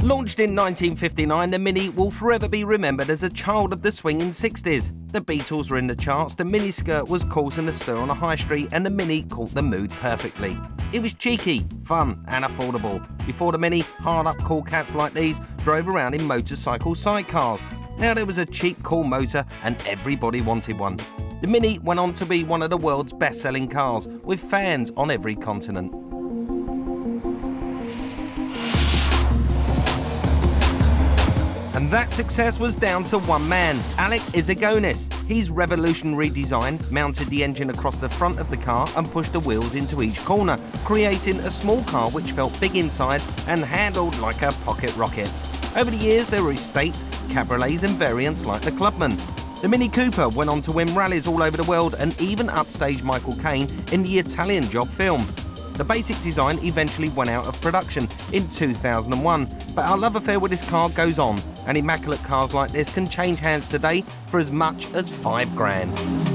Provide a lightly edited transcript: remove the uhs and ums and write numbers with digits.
Launched in 1959, the Mini will forever be remembered as a child of the swinging 60s. The Beatles were in the charts, the miniskirt was causing a stir on a high street, and the Mini caught the mood perfectly. It was cheeky, fun and affordable. Before the Mini, hard-up cool cats like these drove around in motorcycle sidecars. Now there was a cheap, cool motor and everybody wanted one. The Mini went on to be one of the world's best-selling cars, with fans on every continent. And that success was down to one man, Alec Izagonis. His revolutionary design mounted the engine across the front of the car and pushed the wheels into each corner, creating a small car which felt big inside and handled like a pocket rocket. Over the years, there were estates, cabriolets and variants like the Clubman. The Mini Cooper went on to win rallies all over the world and even upstaged Michael Caine in the Italian Job film. The basic design eventually went out of production in 2001, but our love affair with this car goes on, and immaculate cars like this can change hands today for as much as $5 grand.